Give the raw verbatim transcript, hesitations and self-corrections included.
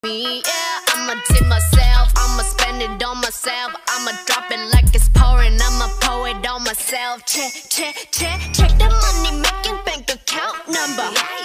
me, yeah. I'ma tip myself, I'ma spend it on myself. I'ma drop it like it's pouring, I'ma pour it on myself. Check, check, check, check the money making bank account number.